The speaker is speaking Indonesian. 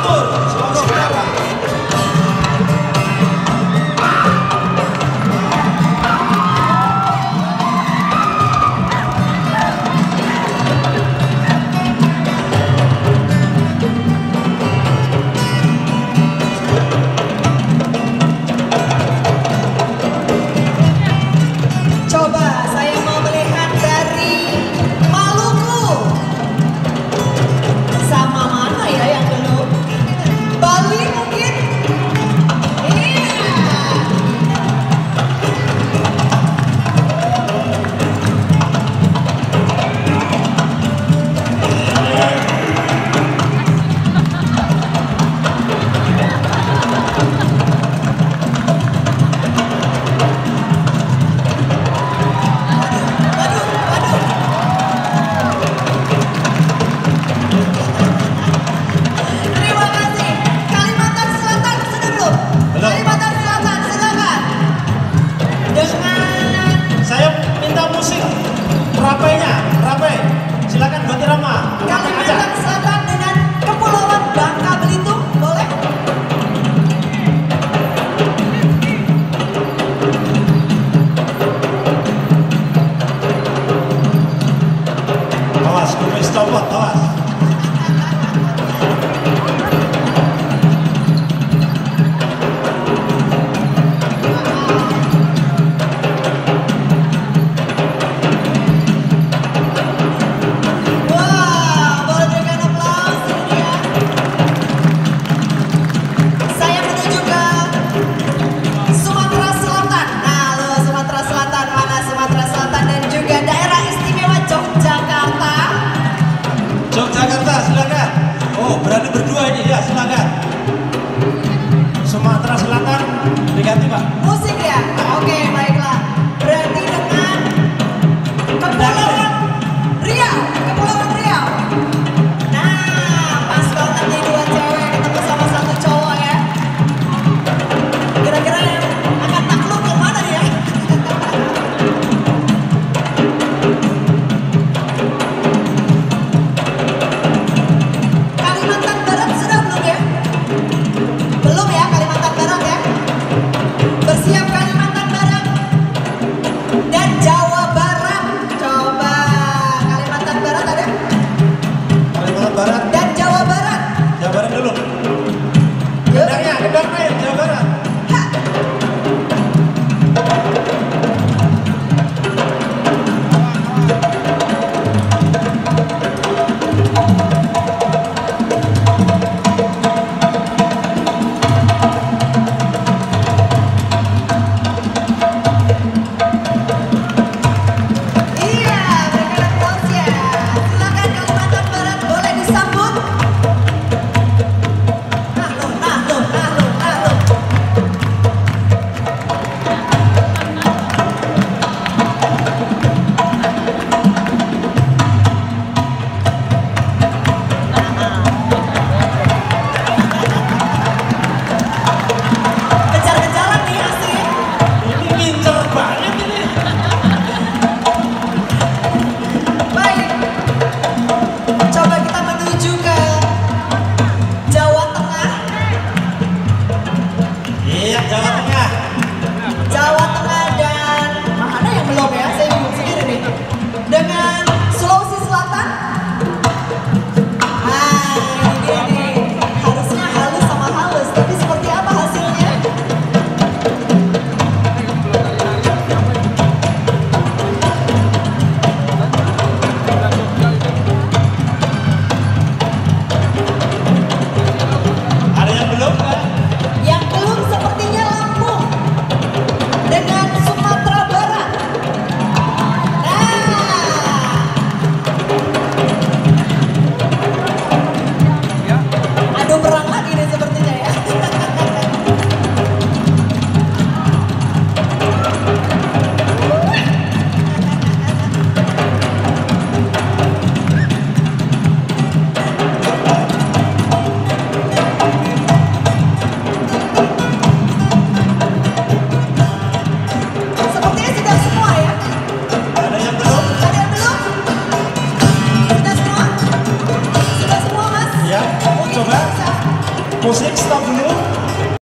Batur, Sulawesi Utara. Silakan buat Rama. Kalimantan Selatan dengan Kepulauan Bangka Belitung, boleh? Awas, kumis copot, awas. Yogyakarta, silakan. Oh, berani berdua ini ya, silakan. Sumatera Selatan diganti, Pak. Musik ya? Oke, baiklah. Berarti dengan Kepulauan Riau, Kepulauan Riau. Nah, pas banget nih dua cewek ketemu sama satu cowok ya. Kira-kira yang akan takluk ke mana ya? Kalimantan Barat sudah belum ya? Belum ya, Kalimantan Barat ya? Bersiap Kalimantan Barat. Musik stop dulu.